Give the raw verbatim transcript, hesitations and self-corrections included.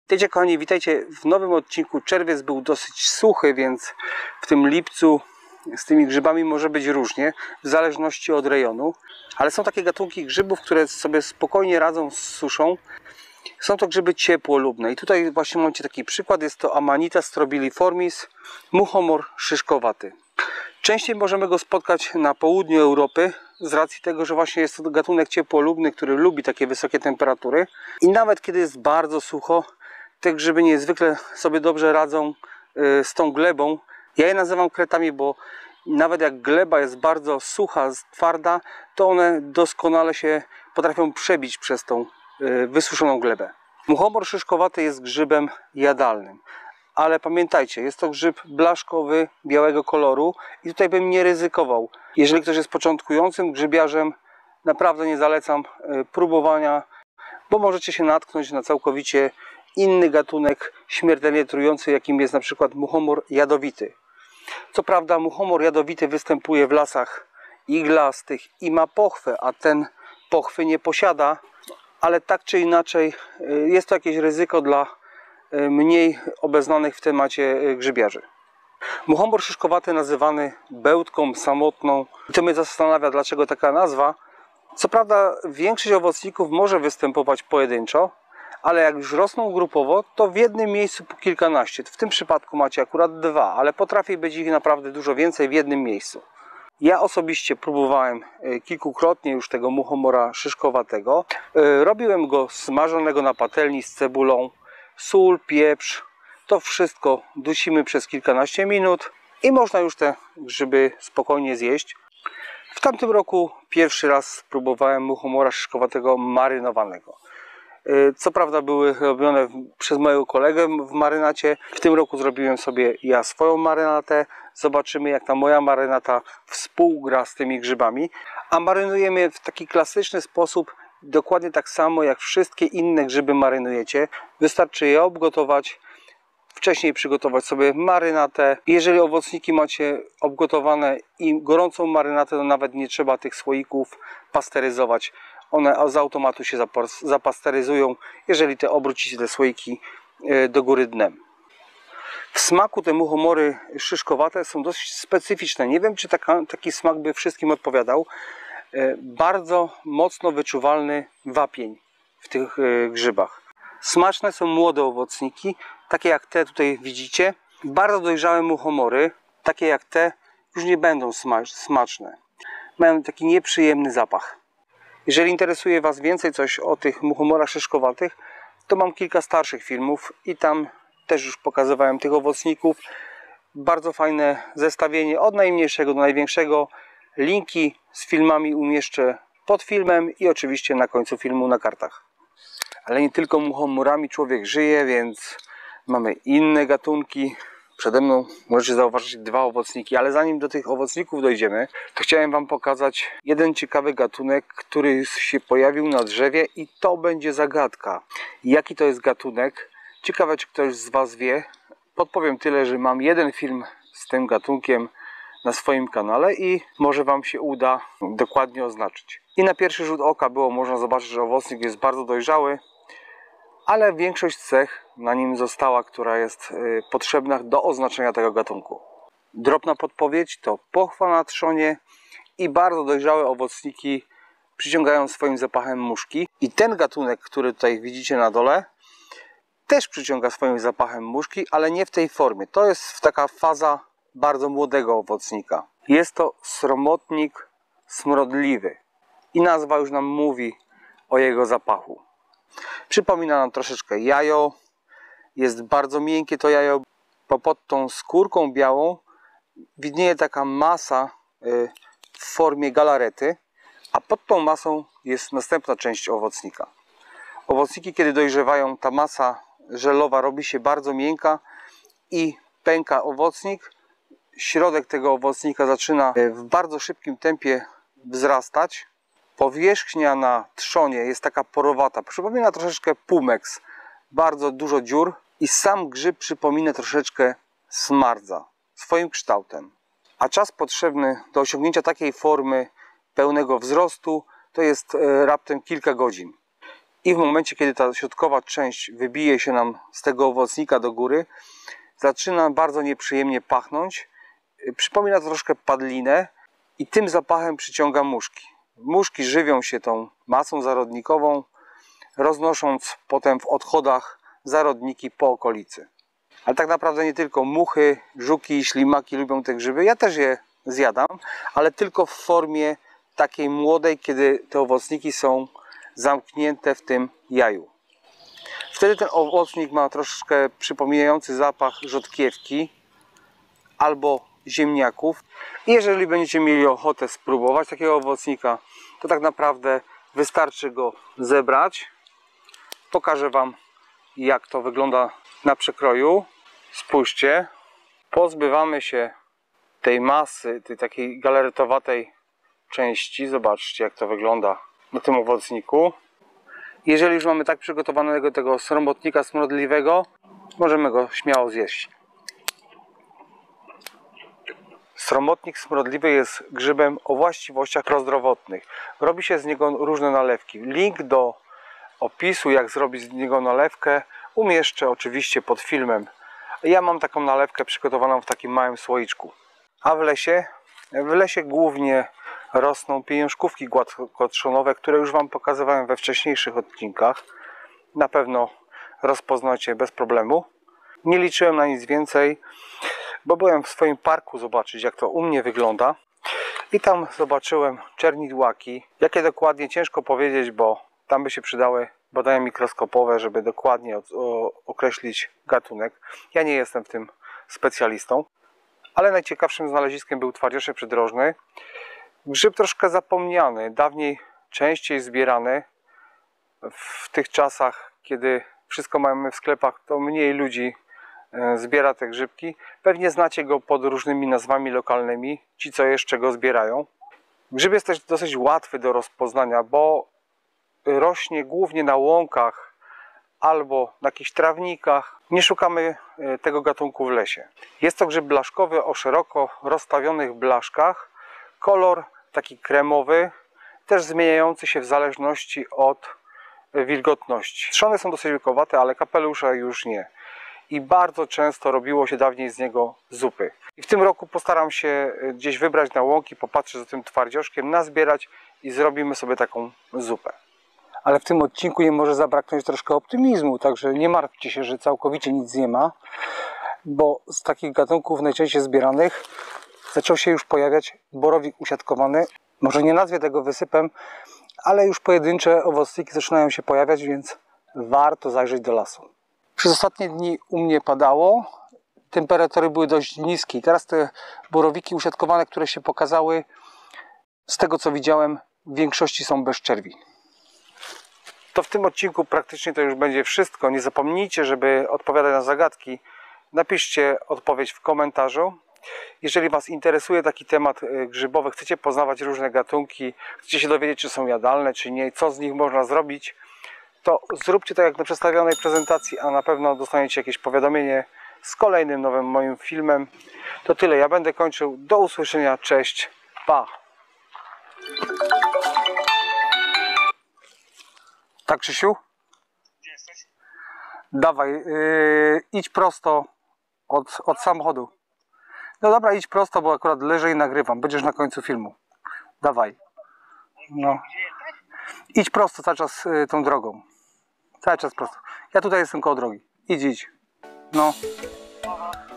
Witajcie kochani, witajcie w nowym odcinku. Czerwiec był dosyć suchy, więc w tym lipcu z tymi grzybami może być różnie, w zależności od rejonu. Ale są takie gatunki grzybów, które sobie spokojnie radzą z suszą. Są to grzyby ciepłolubne i tutaj właśnie macie taki przykład. Jest to Amanita strobiliformis, muchomor szyszkowaty. Częściej możemy go spotkać na południu Europy z racji tego, że właśnie jest to gatunek ciepłolubny, który lubi takie wysokie temperatury. I nawet kiedy jest bardzo sucho, te grzyby niezwykle sobie dobrze radzą z tą glebą. Ja je nazywam kretami, bo nawet jak gleba jest bardzo sucha, twarda, to one doskonale się potrafią przebić przez tą wysuszoną glebę. Muchomor szyszkowaty jest grzybem jadalnym. Ale pamiętajcie, jest to grzyb blaszkowy, białego koloru i tutaj bym nie ryzykował. Jeżeli ktoś jest początkującym grzybiarzem, naprawdę nie zalecam próbowania, bo możecie się natknąć na całkowicie inny gatunek śmiertelnie trujący, jakim jest na przykład muchomor jadowity. Co prawda muchomor jadowity występuje w lasach iglastych i ma pochwę, a ten pochwy nie posiada, ale tak czy inaczej jest to jakieś ryzyko dla mniej obeznanych w temacie grzybiarzy. Muchomor szyszkowaty nazywany bełtką samotną. I to mnie zastanawia, dlaczego taka nazwa. Co prawda większość owocników może występować pojedynczo, ale jak już rosną grupowo, to w jednym miejscu po kilkanaście. W tym przypadku macie akurat dwa, ale potrafi być ich naprawdę dużo więcej w jednym miejscu. Ja osobiście próbowałem kilkukrotnie już tego muchomora szyszkowatego. Robiłem go smażonego na patelni z cebulą. Sól, pieprz, to wszystko dusimy przez kilkanaście minut i można już te grzyby spokojnie zjeść. W tamtym roku pierwszy raz próbowałem muchomora szyszkowatego marynowanego. Co prawda były robione przez mojego kolegę w marynacie. W tym roku zrobiłem sobie ja swoją marynatę. Zobaczymy, jak ta moja marynata współgra z tymi grzybami. A marynujemy w taki klasyczny sposób, dokładnie tak samo jak wszystkie inne grzyby marynujecie. Wystarczy je obgotować, wcześniej przygotować sobie marynatę. Jeżeli owocniki macie obgotowane i gorącą marynatę, to nawet nie trzeba tych słoików pasteryzować. One z automatu się zapasteryzują, jeżeli te obrócicie te słoiki do góry dnem. W smaku te muchomory szyszkowate są dość specyficzne. Nie wiem, czy taka, taki smak by wszystkim odpowiadał. Bardzo mocno wyczuwalny wapień w tych grzybach. Smaczne są młode owocniki, takie jak te tutaj widzicie. Bardzo dojrzałe muchomory, takie jak te, już nie będą smaczne. Mają taki nieprzyjemny zapach. Jeżeli interesuje Was więcej coś o tych muchomorach szyszkowatych, to mam kilka starszych filmów i tam też już pokazywałem tych owocników. Bardzo fajne zestawienie od najmniejszego do największego. Linki z filmami umieszczę pod filmem i oczywiście na końcu filmu na kartach. Ale nie tylko muchomorami człowiek żyje, więc mamy inne gatunki. Przede mną możecie zauważyć dwa owocniki, ale zanim do tych owocników dojdziemy, to chciałem Wam pokazać jeden ciekawy gatunek, który się pojawił na drzewie i to będzie zagadka. Jaki to jest gatunek? Ciekawe, czy ktoś z Was wie. Podpowiem tyle, że mam jeden film z tym gatunkiem na swoim kanale i może Wam się uda dokładnie oznaczyć. I na pierwszy rzut oka było można zobaczyć, że owocnik jest bardzo dojrzały, ale większość cech na nim została, która jest potrzebna do oznaczenia tego gatunku. Drobna podpowiedź to pochwa na trzonie i bardzo dojrzałe owocniki przyciągają swoim zapachem muszki. I ten gatunek, który tutaj widzicie na dole, też przyciąga swoim zapachem muszki, ale nie w tej formie. To jest taka faza bardzo młodego owocnika. Jest to sromotnik smrodliwy i nazwa już nam mówi o jego zapachu. Przypomina nam troszeczkę jajo. Jest bardzo miękkie to jajo, bo pod tą skórką białą widnieje taka masa w formie galarety, a pod tą masą jest następna część owocnika. Owocniki, kiedy dojrzewają, ta masa żelowa robi się bardzo miękka i pęka owocnik. Środek tego owocnika zaczyna w bardzo szybkim tempie wzrastać. Powierzchnia na trzonie jest taka porowata, przypomina troszeczkę pumeks, bardzo dużo dziur i sam grzyb przypomina troszeczkę smardza swoim kształtem. A czas potrzebny do osiągnięcia takiej formy pełnego wzrostu to jest raptem kilka godzin. I w momencie, kiedy ta środkowa część wybije się nam z tego owocnika do góry, zaczyna bardzo nieprzyjemnie pachnąć. Przypomina to troszkę padlinę i tym zapachem przyciąga muszki. Muszki żywią się tą masą zarodnikową, roznosząc potem w odchodach zarodniki po okolicy. Ale tak naprawdę nie tylko muchy, żuki, ślimaki lubią te grzyby. Ja też je zjadam, ale tylko w formie takiej młodej, kiedy te owocniki są zamknięte w tym jaju. Wtedy ten owocnik ma troszkę przypominający zapach rzodkiewki albo ziemniaków. I jeżeli będziecie mieli ochotę spróbować takiego owocnika, to tak naprawdę wystarczy go zebrać. Pokażę Wam, jak to wygląda na przekroju. Spójrzcie, pozbywamy się tej masy, tej takiej galaretowatej części. Zobaczcie, jak to wygląda na tym owocniku. Jeżeli już mamy tak przygotowanego tego sromotnika smrodliwego, możemy go śmiało zjeść. Sromotnik smrodliwy jest grzybem o właściwościach prozdrowotnych. Robi się z niego różne nalewki. Link do opisu, jak zrobić z niego nalewkę, umieszczę oczywiście pod filmem. Ja mam taką nalewkę przygotowaną w takim małym słoiczku. A w lesie? W lesie głównie rosną pieniążkówki gładkotrzonowe, które już Wam pokazywałem we wcześniejszych odcinkach. Na pewno rozpoznacie bez problemu. Nie liczyłem na nic więcej, bo byłem w swoim parku zobaczyć, jak to u mnie wygląda. I tam zobaczyłem czernidłaki. Jakie dokładnie ciężko powiedzieć, bo tam by się przydały badania mikroskopowe, żeby dokładnie określić gatunek. Ja nie jestem w tym specjalistą. Ale najciekawszym znaleziskiem był twardziosze przydrożny. Grzyb troszkę zapomniany, dawniej częściej zbierany. W tych czasach, kiedy wszystko mamy w sklepach, to mniej ludzi zbiera te grzybki. Pewnie znacie go pod różnymi nazwami lokalnymi, ci co jeszcze go zbierają. Grzyb jest też dosyć łatwy do rozpoznania, bo rośnie głównie na łąkach albo na jakichś trawnikach. Nie szukamy tego gatunku w lesie. Jest to grzyb blaszkowy o szeroko rozstawionych blaszkach. Kolor taki kremowy, też zmieniający się w zależności od wilgotności. Trzony są dosyć wielkowate, ale kapelusze już nie. I bardzo często robiło się dawniej z niego zupy. I w tym roku postaram się gdzieś wybrać na łąki, popatrzeć za tym twardzioszkiem, nazbierać i zrobimy sobie taką zupę. Ale w tym odcinku nie może zabraknąć troszkę optymizmu, także nie martwcie się, że całkowicie nic nie ma, bo z takich gatunków najczęściej zbieranych zaczął się już pojawiać borowik usiadkowany. Może nie nazwie tego wysypem, ale już pojedyncze owocniki zaczynają się pojawiać, więc warto zajrzeć do lasu. Przez ostatnie dni u mnie padało, temperatury były dość niskie. Teraz te borowiki usiadkowane, które się pokazały, z tego co widziałem, w większości są bez czerwi. To w tym odcinku praktycznie to już będzie wszystko. Nie zapomnijcie, żeby odpowiadać na zagadki. Napiszcie odpowiedź w komentarzu. Jeżeli Was interesuje taki temat grzybowy, chcecie poznawać różne gatunki, chcecie się dowiedzieć, czy są jadalne, czy nie, co z nich można zrobić, to zróbcie tak jak na przedstawionej prezentacji, a na pewno dostaniecie jakieś powiadomienie z kolejnym nowym moim filmem. To tyle, ja będę kończył. Do usłyszenia, cześć, pa! Tak, Krzysiu? Gdzie jesteś? Dawaj, yy, idź prosto od, od samochodu. No dobra, idź prosto, bo akurat leżę i nagrywam. Będziesz na końcu filmu. Dawaj. No. Gdzie jesteś? Idź prosto cały czas yy, tą drogą. Cały czas prosto. Ja tutaj jestem koło drogi. Idź, idź. No. Aha.